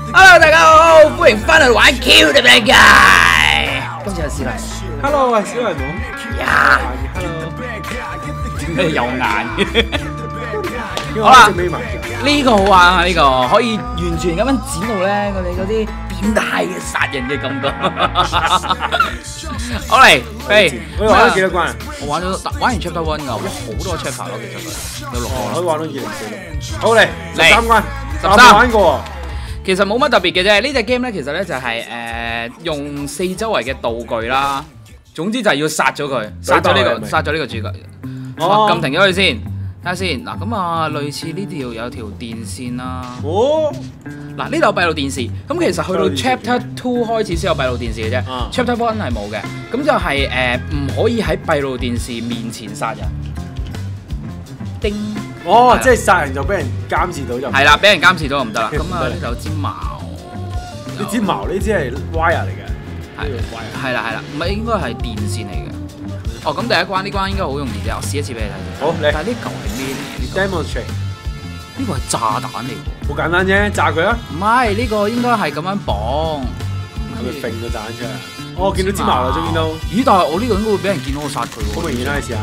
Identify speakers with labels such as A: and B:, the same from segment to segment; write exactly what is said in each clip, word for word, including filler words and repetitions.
A: Hello， 大家好，歡迎翻嚟玩 Q 的世界。今次係史萊姆。
B: Hello， 我係史萊姆。
A: 呀
B: ，Hello。
A: 咩有眼嘅？
B: 好啦，
A: 呢個好玩啊！呢個可以完全咁樣剪到咧，我哋嗰啲變態嘅殺人嘅感覺。好嚟，飛。
B: 你玩咗幾多關啊？
A: 我玩咗玩完 Chapter One 㗎，哇好多 chapter 咯，其實佢有六個。
B: 可以玩到二零四六。好嚟，
A: 嚟
B: 十三關，
A: 十三
B: 未玩過喎。
A: 其實冇乜特別嘅啫，呢隻 game 咧其實咧就係誒用四周圍嘅道具啦，總之就係要殺咗佢，殺咗呢個殺咗呢個主角。哦，撳停咗佢先，睇下先。嗱咁啊，類似呢條有條電線啦。
B: 哦，
A: 嗱呢度有閉路電視，咁其實去到 Chapter Two 開始先有閉路電視嘅啫。Chapter One 係冇嘅，咁就係誒唔可以喺閉路電視面前殺人。叮！
B: 哦，即係殺人就俾人監視到就
A: 係啦，俾人監視到就唔得啦。咁啊呢度有支矛，
B: 呢支矛呢支係 wire 嚟嘅，
A: 係係啦係啦，唔係應該係電線嚟嘅。哦，咁第一關呢關應該好容易啫，我試一次俾你睇先。
B: 好，嚟。
A: 但係呢嚿係咩咧？
B: Demonstrate。
A: 呢個係炸彈嚟喎。
B: 好簡單啫，炸佢啊！
A: 唔係，呢個應該係咁樣綁。
B: 係咪揈個炸彈出嚟？哦，見到支矛啦，終於都。
A: 咦？但係我呢個應該會俾人見到我殺佢喎。
B: 好明顯啦，你試下。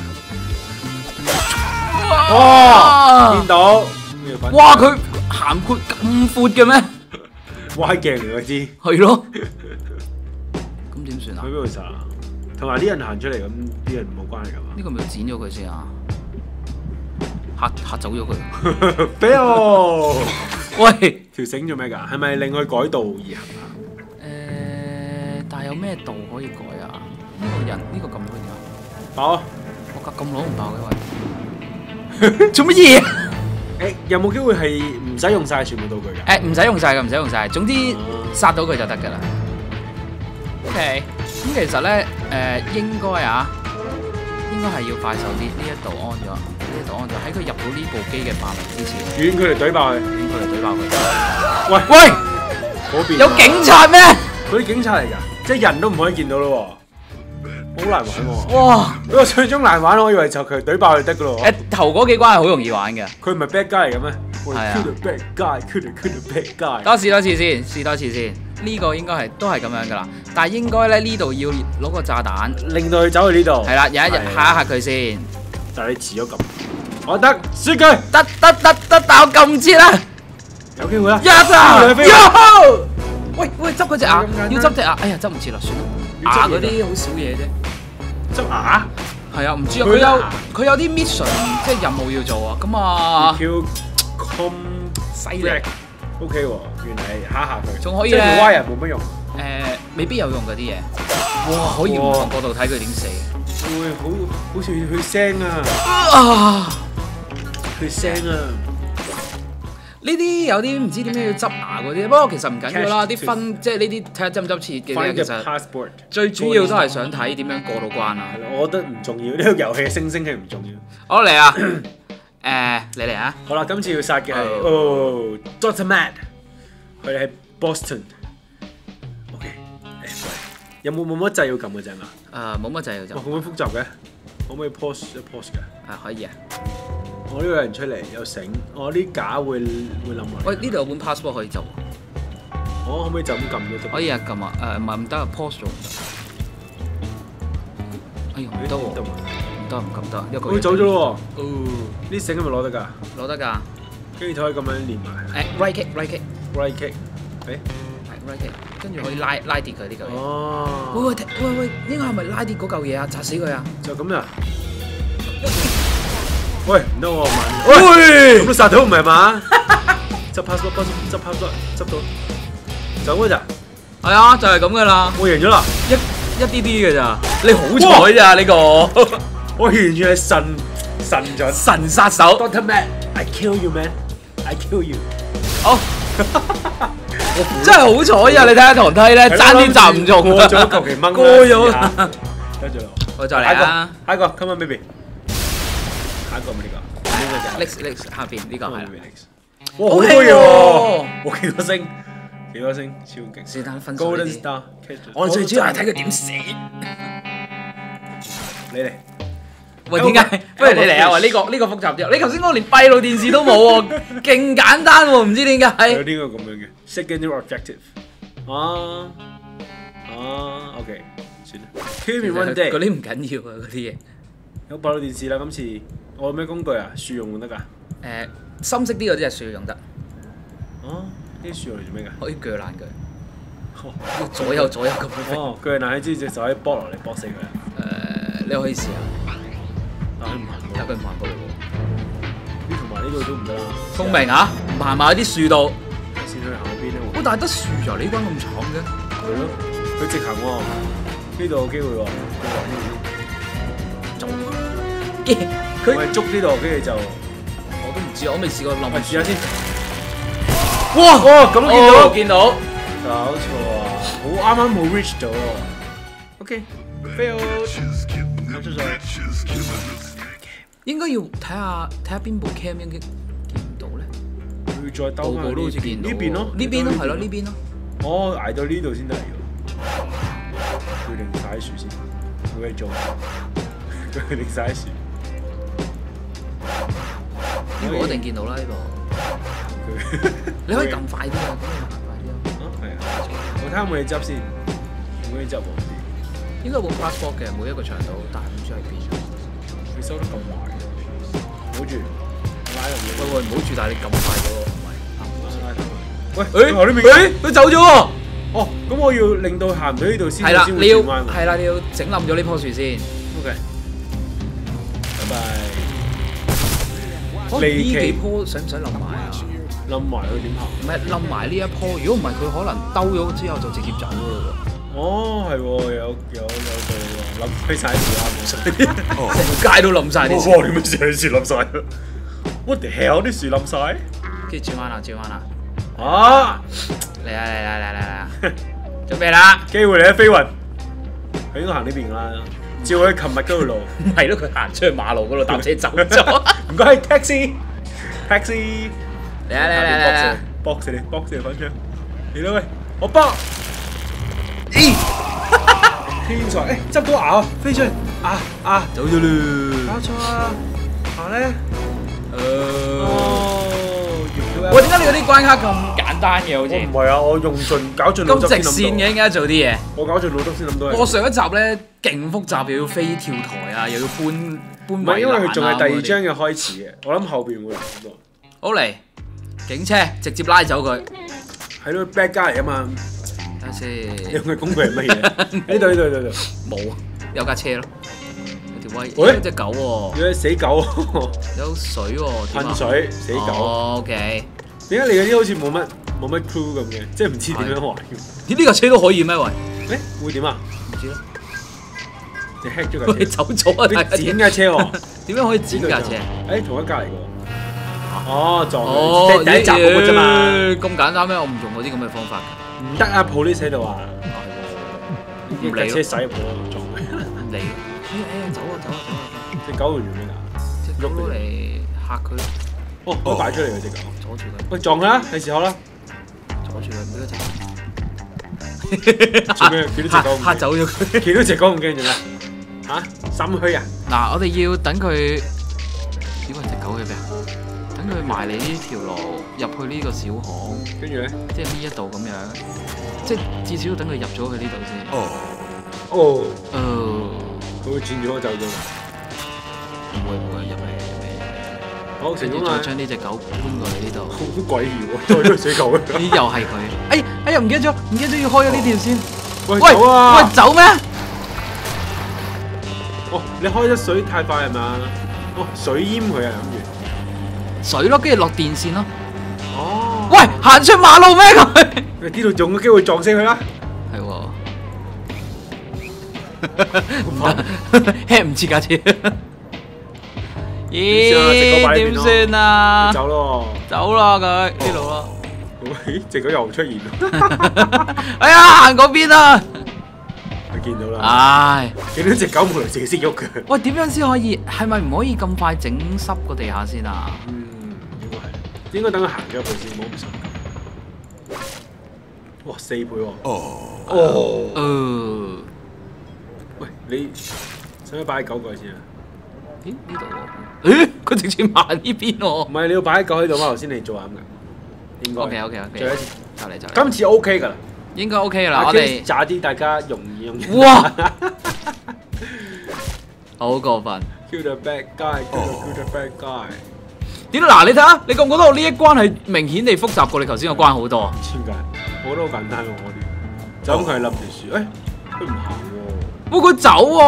B: 哦，見到。
A: 哇！佢涵括咁闊嘅咩？
B: 哇！係鏡嚟嗰支。
A: 係咯。咁點算啊？
B: 去邊度殺？同埋啲人行出嚟咁，啲人冇關係㗎嘛？
A: 呢個咪要剪咗佢先啊！嚇嚇走咗佢。
B: 俾我！
A: 喂，
B: 條繩做咩㗎？係咪令佢改道而行啊？
A: 誒，但係有咩道可以改啊？呢個人呢個撳到佢點啊？
B: 爆！
A: 我夾咁攞唔爆嘅喂。做乜嘢？
B: 誒，有冇機會係唔使用晒全部道具㗎？
A: 誒，唔使用晒嘅，唔使用晒。總之殺到佢就得㗎啦。OK。咁其實咧，誒應該啊，應該係要快手啲。呢一度安咗，呢一度安咗，喺佢入到呢部機嘅範圍之前，
B: 遠距離懟爆佢，
A: 遠距離懟爆佢。
B: 喂
A: 喂，
B: 嗰邊
A: 有警察咩？
B: 嗰啲警察嚟㗎，即係人都唔可以見到咯喎，好難玩喎。
A: 哇！
B: 呢個最終難玩，我以為就佢懟爆就得㗎咯。
A: 誒頭嗰幾關係好容易玩嘅。
B: 佢唔係 bad guy 嚟嘅咩？
A: 係啊
B: ，kill the bad guy，kill the kill the bad guy。
A: 多試多次先，試多次先。呢個應該係都係咁樣噶啦，但係應該咧呢度要攞個炸彈，
B: 令到佢走去呢度。
A: 係啦，有一日嚇一嚇佢先。
B: 但係你遲咗撳，我得輸佢，
A: 得得得得，但我撳唔切啦。
B: 有機會啦。
A: 一啊！喲！喂喂，執嗰隻牙，要執隻牙。哎呀，執唔切啦，算啦。牙嗰啲好少嘢啫。
B: 執牙？
A: 係啊，唔知啊。佢有佢有啲 mission 即係任務要做啊。咁啊。
B: 叫 com
A: 犀利。
B: O K 喎，原嚟嚇下佢，
A: 仲可以咧。
B: 即係 wire 冇乜用。
A: 誒，未必有用嗰啲嘢。哇！可以唔同角度睇佢點死。
B: 會好好似血腥啊！
A: 啊！
B: 血腥啊！
A: 呢啲有啲唔知點解要執牙嗰啲，不過其實唔緊要啦。啲分即係呢啲睇下執唔執切嘅啫。其實最主要都係想睇點樣過到關啊。
B: 係咯，我覺得唔重要，呢個遊戲嘅星星係唔重要。
A: 好嚟啊！誒，你嚟啊！
B: 好啦，今次要殺嘅係哦 Doctor Matt， 佢哋喺 Boston。OK， 誒，有冇冇乜掣要撳嘅啫嘛？
A: 誒，冇乜掣要撳。
B: 哇，咁樣複雜嘅，可唔可以 pause 一 pause 嘅？
A: 啊，可以啊。
B: 我呢個人出嚟有繩，我啲架會會冧落嚟。
A: 喂，呢度有本 passport 可以做。
B: 我可唔可以就咁撳咗就？
A: 可以啊，撳啊！誒，唔係唔得啊 ，pause 咗唔得。哎呀，唔得喎。唔得唔撳得，一個。
B: 佢走咗咯
A: 喎。哦。
B: 啲繩係咪攞得㗎？
A: 攞得㗎。
B: 跟住可以咁樣連埋。
A: 誒 ，right kick，right kick，right
B: kick。誒。
A: 係 right kick，跟住可以拉拉跌佢呢嚿嘢。
B: 哦。
A: 喂喂喂喂，呢個係咪拉跌嗰嚿嘢啊？砸死佢啊！
B: 就咁呀。喂，唔得喎，慢。喂，咁都殺到唔係嘛？執 passport，執 passport，執到。就咁咋？
A: 係啊，就係咁噶啦。
B: 我贏咗啦，
A: 一一啲啲嘅咋？你好彩咋呢個？
B: 我完全係神神咗。
A: 神殺手。
B: Doctor Matt，I kill you man，I kill you。
A: 好。真係好彩啊！你睇下堂梯咧，爭啲站唔中。
B: 過咗求其掹啦。
A: 過咗。
B: 跟住
A: 我再嚟啊！
B: 下一個 ，come on baby。下一個咪呢個，呢個就
A: Lex Lex 下邊呢個係。
B: 哇，好多嘢喎！哇，幾多星？幾多星？超勁！
A: 是但分數
B: Golden Star。
A: 我最主要係睇佢點死。
B: 你嚟。
A: 喂，點解？不如你嚟啊！喂，呢個呢個複雜啲。你頭先講連閉路電視都冇喎，勁簡單喎，唔知點解。
B: 有呢個咁樣嘅 secondary objective。啊啊 ，OK， 算啦。Kill me one day。
A: 嗰啲唔緊要啊，嗰啲嘢。
B: 有閉路電視啦，今次我有咩工具啊？樹用得㗎？
A: 誒，深色啲嗰啲係樹用得。
B: 哦，呢啲樹用嚟做咩㗎？
A: 可以鋸爛佢。左右左右咁。
B: 哦，鋸爛之後隻手可以剝落嚟剝死佢啊！
A: 誒，你可以試下。
B: 但係唔行
A: 但係佢唔行過嚟喎。
B: 呢同埋呢度都唔得啦。
A: 聰明啊！唔行埋喺啲樹度。
B: 先去行去邊咧？
A: 哦，但係得樹咋？呢關咁慘嘅。
B: 係咯，佢直行喎。呢度有機會喎。
A: 走。嘅佢
B: 我係捉呢度，跟住就
A: 我都唔知，我未試過冧。
B: 試下先。
A: 哇！
B: 哦，咁都見到，
A: 見到。
B: 搞錯啊！好啱啱冇 reach 到喎。OK，fail。搞錯咗。
A: 應該要睇下睇下邊部 cam 應該見唔到咧。
B: 會再兜翻
A: 部部都好似見到。
B: 呢邊咯，
A: 呢邊咯，係咯，呢邊咯。
B: 哦，捱到呢度先得嚟喎。佢定晒啲樹先，冇嘢做。佢定晒啲樹。
A: 呢部一定見到啦，呢部。你可以撳快啲啊，咁你行快啲啊。
B: 啊，係啊。我睇下有冇嘢執先，有冇嘢執喎？
A: 應該冇 passport 嘅，每一個場度，但係唔知喺邊。
B: 你收得咁壞，唔好住，拉入嚟。
A: 喂喂，唔好住，但係你撳快咗喎，唔係。
B: 喂，誒，呢邊，
A: 誒，佢走咗喎。
B: 哦，咁我要令到行唔到呢度先，
A: 係啦，
B: 先
A: 你要
B: 會轉彎喎。
A: 係啦，你要整冧咗呢棵樹先。
B: OK，拜拜。
A: 可能呢幾棵使唔使冧埋啊？
B: 冧埋佢點行？
A: 唔係冧埋呢一棵，如果唔係佢可能兜咗之後就直接走噶咯喎。
B: 哦，係喎，有有有道理喎，冧開曬樹啱冇
A: 成街都冧曬啲樹。
B: 哇！點解成樹冧曬？What the hell？啲樹冧曬？
A: 跟住轉彎啦，轉彎啦。
B: 啊！
A: 嚟啊嚟啦嚟啦嚟啦！準備啦！
B: 機會嚟啊，飛雲！佢應該行呢邊啦，照佢琴日嗰條路。
A: 唔係咯，佢行出去馬路嗰度搭車走咗。
B: 唔該，taxi，taxi。
A: 嚟啊嚟嚟嚟嚟
B: ！box 你，box 你，反槍！嚟啦喂，我 box。
A: 咦！
B: 天才，誒執到牙啊！飛出去，啊啊！
A: 走咗啦！
B: 搞錯啊！行咧。
A: 誒。
B: 哦。
A: 喂，點解你嗰啲關卡咁簡單嘅？好似
B: 唔係啊！我用盡搞盡腦汁
A: 咁直線嘅，應該做啲嘢。
B: 我搞盡腦汁先諗到。
A: 我上一集咧勁複雜，又要飛跳台啊，又要搬搬
B: 唔係因為佢仲係第二
A: 章
B: 章嘅開始嘅，我諗後邊會諗到。
A: 好嚟，警車直接拉走佢。
B: 係咯 ，bad guy 嚟啊嘛。
A: 睇下先。
B: 你用嘅工具係乜嘢？呢度呢度呢度。
A: 冇，有架車咯。有條威，
B: 喂
A: 有隻狗喎。
B: 有隻死狗。
A: 有水喎。
B: 噴水死狗。
A: 哦，OK。
B: 點解你嗰啲好似冇乜冇乜 crew 咁嘅？即係唔知點樣玩。
A: 咦？呢架車都可以咩？喂？
B: 誒會點啊？
A: 唔知咧。
B: 你 hack 咗架車。
A: 你走咗啊！
B: 你剪架車喎？
A: 點樣可以剪架車？
B: 誒同一架嚟嘅喎。哦，撞
A: 哦，
B: 第一集嗰個啫嘛。
A: 咁簡單咩？我唔用嗰啲咁嘅方法。
B: 唔得啊！police 喺度啊！
A: 唔理
B: 架車駛入去撞佢。
A: 唔理。哎哎，走啊走啊走啊！
B: 隻狗會做咩㗎？
A: 隻狗攞嚟嚇佢。
B: 哦，可以擺出嚟嘅隻狗。
A: 阻住佢。
B: 喂，撞佢啦！係時候啦。
A: 阻住佢，唔俾佢
B: 隻。做咩？幾多隻狗？
A: 嚇走咗佢。
B: 幾多隻狗咁驚做咩？嚇？心虛啊！
A: 嗱，我哋要等佢。點解隻狗喺邊啊？等佢埋嚟呢條路入去呢個小巷，
B: 跟住咧，
A: 即係呢一度咁樣，即係至少要等佢入咗去呢度先。
B: 哦。哦。
A: 哦。
B: 佢會轉咗走咗㗎。
A: 唔會唔會入嚟入嚟入嚟。
B: 好，成功啦！
A: 再將呢隻狗搬過嚟呢度。
B: 好詭異喎，再咗死狗。
A: 咦？又係佢？哎哎呀！唔記得咗，唔記得咗要開咗呢條先。
B: 喂走啊！
A: 喂走咩？
B: 哦，你開得水太快係嘛？哦，水淹佢啊，諗住。
A: 水咯，跟住落電線咯。
B: 哦。
A: 喂，行出馬路咩佢？
B: 呢度仲有機會撞死佢啦。
A: 係喎。輕唔切架車。咦？點算啊？
B: 走咯。
A: 走啦佢呢度咯。
B: 喂，隻狗又出現啦。
A: 哎呀，行嗰邊啊！
B: 佢見到啦。唉。見到隻狗冇嚟自己識喐嘅。
A: 喂，點樣先可以？係咪唔可以咁快整濕個地下先啊？
B: 嗯，應該係。應該等佢行咗入去先，冇咁濕。哇，四倍喎！哦。哦。
A: 誒。
B: 喂，你使唔使擺九個先啊？
A: 咦呢度喎？誒佢直接行呢邊喎。
B: 唔係你要擺一嚿喺度嘛？頭先你做啱嘅，應該。
A: OK OK OK。
B: 最後一次，
A: 就嚟就嚟。
B: 今次 OK 㗎啦，
A: 應該 OK 㗎啦，我哋
B: 渣啲大家容易容易。
A: 哇！好過分。
B: Kill the bad guy，kill the bad guy。
A: 點嗱？你睇下，你覺唔覺得我呢一關係明顯地複雜過你頭先個關好多？
B: 點解？我覺得好簡單喎，我啲就咁佢係冧條樹，誒佢唔行喎。
A: 哇！佢走喎。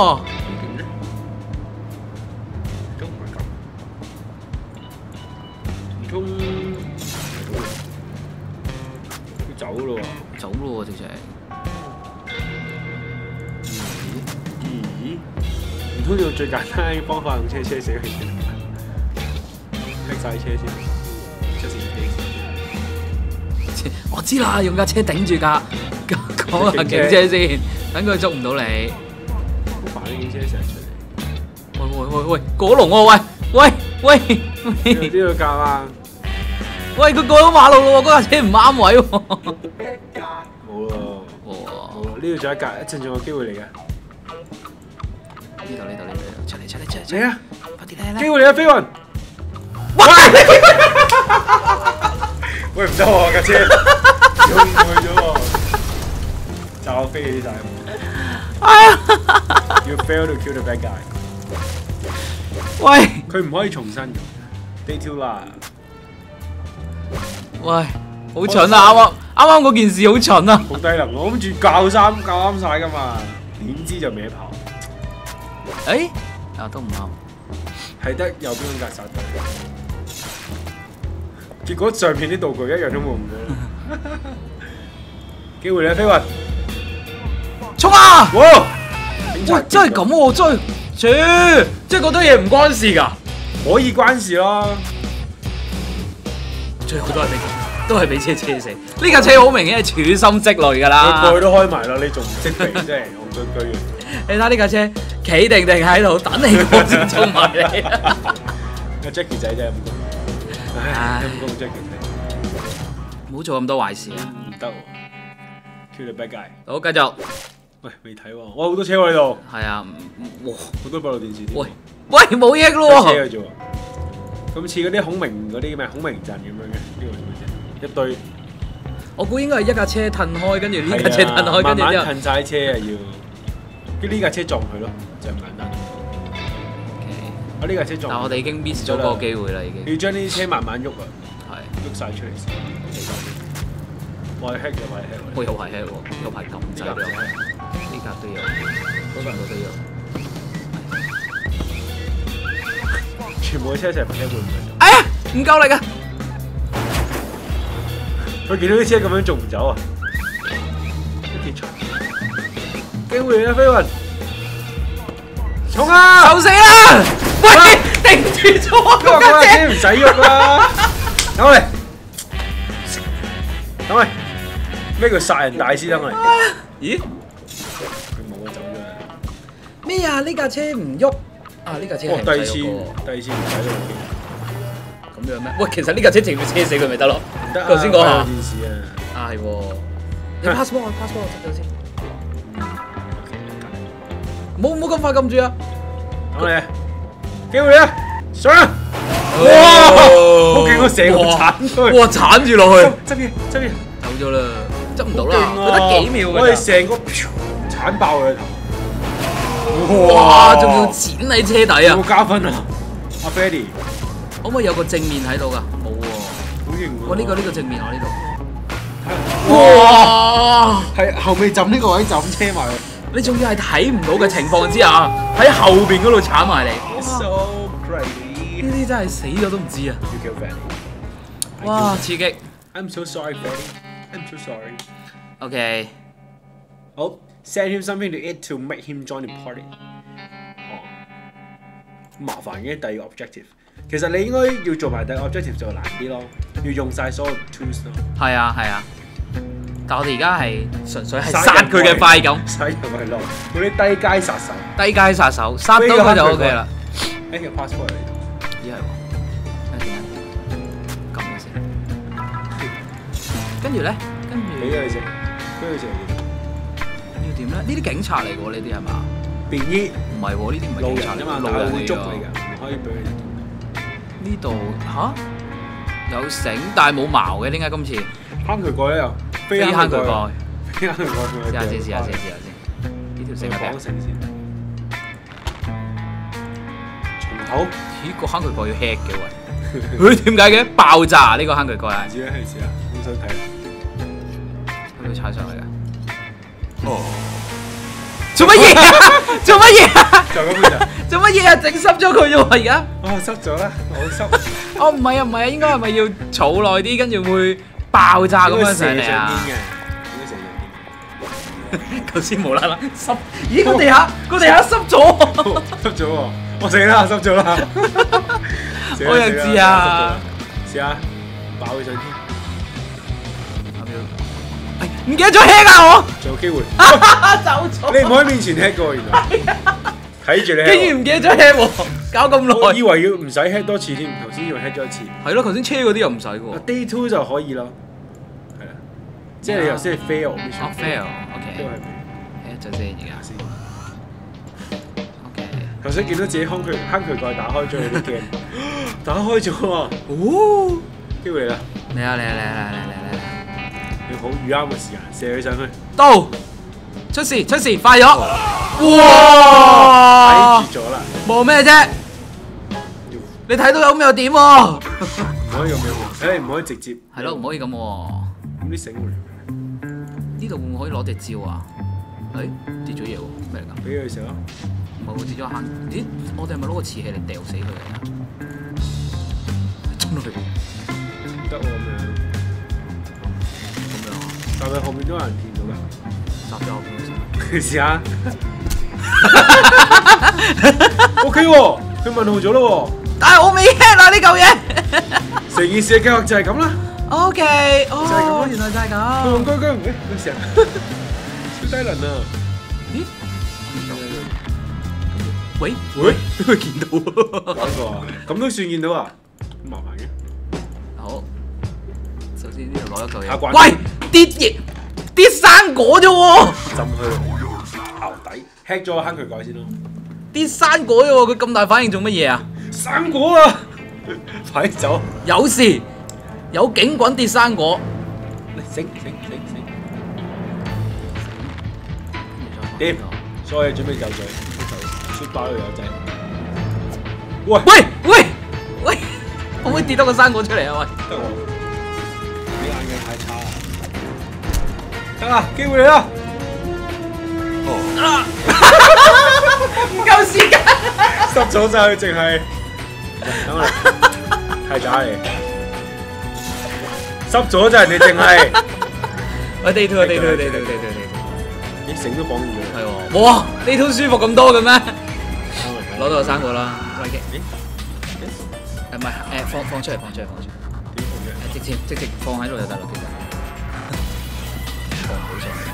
B: 都唔係咁。唔通佢走咯喎？
A: 走咯喎，直情。
B: 咦？唔通用最簡單嘅方法用車車死佢先？拎晒車先，出線機。
A: 我知啦，用架車頂住架嗰架警車先，等佢捉唔到你。
B: 好煩啲警車成日出嚟。
A: 喂喂喂喂，過龍喎！喂喂喂！
B: 呢度夾啊！
A: 喂，佢過咗馬路咯喎，嗰架車唔啱位喎。
B: 冇咯，冇咯，呢度仲有一格，一陣仲有機會嚟嘅。
A: 呢度呢度呢度，出嚟出嚟出嚟！
B: 嚟啊！
A: 快啲嚟啦！
B: 機會嚟啊，飛雲！喂！喂唔得喎架車，衝過去咗喎，就我飛起晒。You fail to kill the bad guy。
A: 喂！
B: 佢唔可以重新嘅 ，Day two 啦。
A: 喂，好蠢啊！啱啱啱啱嗰件事好蠢啊！
B: 好低能，我諗住教衫教啱晒噶嘛，點知就歪跑。
A: 誒，啊都唔啱，
B: 係得右邊嗰格殺到。結果上片啲道具一樣都冇用到。機會你飛雲，
A: 衝啊！
B: 哇！
A: 喂，真係咁喎，真係，切，即係嗰堆嘢唔關事㗎，
B: 可以關事咯。
A: 最後都係俾都係俾車車死。呢架車好明顯係處心積慮㗎啦。
B: 佢過去都開埋啦，你仲唔識避真係戇居居嘅。
A: 你睇呢架車企定定喺度等你過先衝埋嚟。
B: 阿 Jackie 仔真係咁講，唉，陰公 Jackie 仔，
A: 唔好做咁多壞事啊！
B: 唔得喎 ，Kill the bad guy。
A: 好，繼續。
B: 喂，未睇喎，哇好多車喎呢度。
A: 係啊，哇，
B: 好多閉路電視。
A: 喂喂，冇嘢㗎咯喎。
B: 車嘅啫喎，咁似嗰啲孔明嗰啲咩孔明陣咁樣嘅，呢個做乜啫？一堆。
A: 我估應該係一架車褪開，跟住呢架車褪開，跟住之後
B: 慢慢褪晒車啊要，跟呢架車撞佢咯，就咁簡單。我呢架車撞。
A: 但我哋已經 miss 咗嗰個機會啦，已經。
B: 要將呢啲車慢慢喐啊，
A: 係
B: 喐晒出嚟先。我係 hack 嘅，我係 hack。
A: 我又係 hack 喎，有排撳掣都有，呢架都有，嗰架都有。
B: 全部嘅車一齊 hack 會唔會？
A: 哎呀，唔夠力啊！
B: 佢見到啲車咁樣仲唔走啊？一跌牆，機會啊飛雲，衝啊！
A: 受死啦！喂，頂住咗啊！嗰架車
B: 唔使喐啦，等我嚟，等我嚟，咩叫殺人大師等我嚟？咦？佢冇啊，走咗啦。
A: 咩啊？呢架車唔喐啊！呢架車係
B: 第二次，第二次唔使咯。
A: 咁樣咩？喂，其實呢架車直接車死佢咪得咯？
B: 唔得啊！
A: 頭先講下
B: 電視啊，
A: 啊係喎，你 passport 啊 passport 執咗先，冇冇咁快撳住啊！
B: 等我嚟，機會啊，上啊！哇！好勁啊，成個鏟出去，
A: 哇鏟住落去，
B: 執嘢執嘢，
A: 走咗啦，執唔到啦，佢得幾秒㗎咋？
B: 我哋成個鏟爆佢頭。
A: 哇！仲要剪喺車底啊！
B: 有冇加分啊？阿 Freddy，
A: 可唔可以有個正面喺度㗎？冇喎。
B: 好型喎！
A: 哇！呢個呢個正面我呢度。
B: 哇！
A: 哇！
B: 係後尾浸呢個位就咁車埋去。
A: 你仲要係睇唔到嘅情況之下，喺後邊嗰度鏟埋嚟。
B: So crazy！
A: 呢啲真係死咗都唔知啊！
B: You kill Freddy！
A: 哇！刺激。
B: I'm so sorry, Freddy. I'm so sorry.
A: OK。
B: 好 ，send him something to eat to make him join the party。哦，麻煩嘅第二個 objective。其實你應該要做埋第二個 objective 就難啲咯，要用晒所有 tools 咯。
A: 係啊係啊，但我哋而家係純粹係殺佢嘅快感，
B: 殺人為樂，嗰啲低階殺手。
A: 低階殺手，殺到佢就 OK 啦。
B: 誒個 passport 嚟，
A: 咦係喎，睇下撳咗先，跟住咧，跟住
B: 俾咗你食，俾佢食
A: 要點咧？呢啲警察嚟嘅喎，呢啲係嘛？
B: 便衣
A: 唔係喎，呢啲唔係
B: 路
A: 警察
B: 人啫嘛，
A: 路
B: 但係
A: 人嚟㗎
B: 會捉你㗎，唔可以俾佢哋
A: 呢度吓有繩，但係冇矛嘅，點解今次？
B: 坑渠蓋咧又
A: 飛坑渠蓋，
B: 飛坑渠蓋，
A: 試下先，試下先，試下先。呢條繩係咩？
B: 綁繩先。從頭
A: 咦，個坑渠蓋要 hack 嘅喂，佢點解嘅？爆炸呢個坑渠蓋係
B: 唔知咧，係試下，好想睇。
A: 係咪踩上嚟㗎？哦，做乜嘢啊？做乜嘢啊？
B: 就咁樣
A: 做乜嘢啊？整濕咗佢啫喎！而家
B: 哦，濕咗啦，好濕。
A: 哦，唔係啊，唔係啊，應該係咪要儲耐啲，跟住會爆炸咁樣上嚟
B: 應
A: 啊？
B: 該射上天嘅，
A: 頭先無啦啦濕，咦個地下個地下濕咗，
B: 濕咗喎！我死啦，濕咗啦！
A: 我又知啊！
B: 試下爆佢上天，
A: 唔記得咗 hack 啊我，
B: 仲有機會。
A: 走咗。
B: 你唔可以面前 hack 嘅喎，原來睇住你 hack 喎。
A: 竟然唔記得咗 hack 喎，搞咁耐。
B: 我以為要唔使 hack 多次添，頭先以為 hack 咗一次。
A: 係咯，頭先車嗰啲又唔使嘅喎。
B: Day two 就可以咯，係啦，即係你頭先係 fail 必須
A: 哦 fail，
B: 都
A: OK，
B: 係
A: hack 咗先而家
B: 先。
A: ，OK。
B: 頭先見到自己坑渠坑渠蓋打開咗你啲 game，打開咗喎，
A: 哦，
B: 機會嚟啦！
A: 嚟啊嚟啊嚟啊嚟啊嚟啊嚟啊！
B: 你好預啱嘅時間射佢上去，
A: 到出事出事快咗！
B: 睇
A: 哇！
B: 住咗啦，
A: 望咩啫？你睇到有咩又點喎？
B: 唔可以咁樣喎，誒唔可以直接，
A: 係咯，唔可以咁喎。
B: 咁啲繩會
A: 呢度會唔會可以攞隻招啊？誒跌咗嘢喎，咩嚟㗎？
B: 俾佢食咯，
A: 唔係喎，跌咗坑。咦？我哋係咪攞個瓷器嚟掉死佢嚟啊？真係
B: 唔得喎咁樣，
A: 咁樣啊？
B: 但係後面都有人見到㗎，
A: 插咗後邊先。
B: 你試下，OK 喎，佢問號咗咯喎。
A: 但係我未 hit 啊呢嚿嘢。
B: 成件事嘅計劃就係咁啦。
A: OK，
B: 就係咁
A: 哦，
B: 咯
A: 原來就係
B: 佢
A: 咁。
B: 戇居居唔嘅，佢成日超低能啊！
A: 咦？喂
B: 喂，
A: 佢見到
B: 搞錯啊！咁都算見到啊？咁麻煩嘅。
A: 好，首先呢度攞一嚿
B: 下關
A: 嘢。喂，跌嘢跌生果啫喎，
B: 浸去牛底，hack 咗個坑渠蓋先咯。
A: 跌生果啫喎，佢咁大反應做乜嘢啊？
B: 生果啊！快啲走！
A: 有事，有警棍跌生果。
B: 嚟醒醒醒醒！掂，所以準備就緒，出包呢個友仔。喂
A: 喂喂喂，可唔可以跌多個生果出嚟啊？喂！
B: 得喎，你眼鏡太差啦。得啦，機會嚟啦！
A: 啊！唔夠時間。
B: 濕咗晒佢，淨係等我嚟，太渣你，濕咗咋人哋淨係，
A: 喂，地圖啊，地圖，地圖，地圖，地圖，
B: 咦繩都綁住咗，
A: 係喎，哇，地圖舒服咁多嘅咩？攞到個生果啦，誒唔係誒放放出嚟，放出嚟，放出嚟，
B: 點放嘅？
A: 誒直接直接放喺度就得啦，其實放唔到上嚟。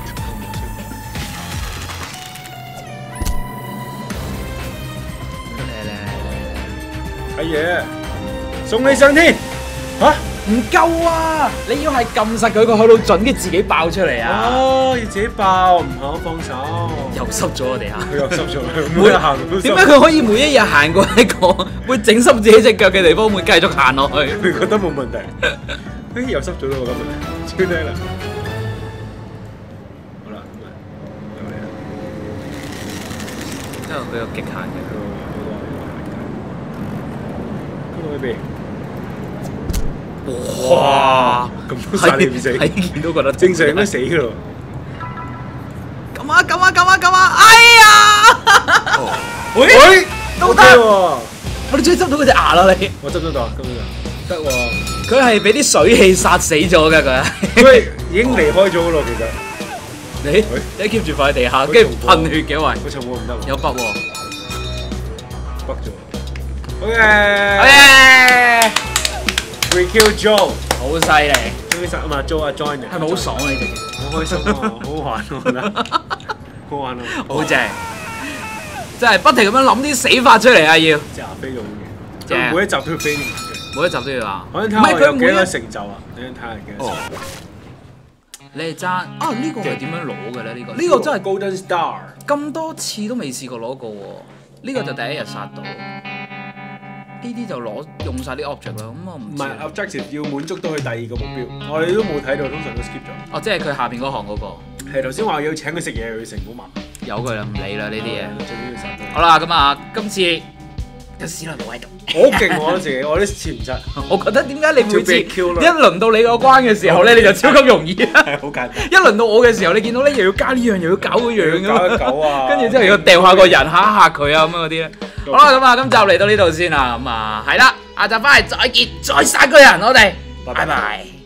B: 睇嘢，送你上天，吓？
A: 唔夠啊！你要係撳實佢，佢去到準嘅自己爆出嚟啊！
B: 哦，要自己爆，唔肯放手，
A: 又濕咗我地下。
B: 佢又濕咗，每日行都濕。
A: 點解佢可以每一日行過一個會整濕自己隻腳嘅地方，會繼續行落去？
B: 佢覺得冇問題。誒，又濕咗咯，今日超低啦。好啦，咁啊，有嚟啦。
A: 因為佢有極限嘅。
B: 嗰邊。
A: 哇！
B: 咁都殺你唔死，
A: 係見到覺得
B: 正常應該死噶咯。
A: 咁啊咁啊咁啊咁啊！哎呀！
B: 喂，
A: 都得
B: 喎！
A: 我哋終於執到嗰隻牙啦！你
B: 我執咗到啊，今日得喎。
A: 佢係俾啲水氣殺死咗㗎佢。
B: 佢已經離開咗咯，其實。
A: 你你 keep 住放喺地下，跟住噴血嘅喂。
B: 佢重喎唔得喎。
A: 有筆喎。
B: 北咗。OK。
A: 哎
B: We kill Joe，
A: 好犀利！
B: 終於殺啊嘛 ，Joe 啊 join
A: 係咪好爽啊？呢隻嘢
B: 好開心啊，好好玩我覺得，好玩啊，
A: 好正，真係不停咁樣諗啲死法出嚟啊！要
B: 隻牙飛到嘅，
A: 正
B: 每一集都要飛啲牙嘅。
A: 每一集都要啊！
B: 我想睇
A: 唔係
B: 下我有幾多
A: 佢每一
B: 成就啊？你想睇下幾多成就？
A: 你係爭啊？呢個係點樣攞嘅咧？呢個呢個真係
B: Golden Star，
A: 咁多次都未試過攞過喎。呢個就第一日殺到。呢啲就攞用晒啲 object 啦，咁我唔
B: 唔係 objective 要滿足到佢第二個目標，我哋都冇睇到，通常都 skip 咗。
A: 哦，即係佢下邊嗰行嗰個。
B: 係頭先話要請佢食嘢，佢成好麻煩。
A: 由佢啦，唔理啦呢啲嘢。
B: 最緊要殺到。
A: 好啦，咁啊，今次嘅史萊姆喺度。
B: 我好勁我自己，我啲潛質。
A: 我覺得點解你每次一
B: Q
A: 輪到你個關嘅時候咧，你就超級容易啊！
B: 係好簡單。
A: 一輪到我嘅時候，你見到咧又要加呢樣，又要搞嗰樣咁
B: 搞一狗啊！
A: 跟住之後又要掉下個人嚇一嚇佢啊咁樣嗰啲咧。好啦，咁啊，今集嚟到呢度先啦，咁啊係啦，下集翻嚟再見，再殺個人我哋，拜拜。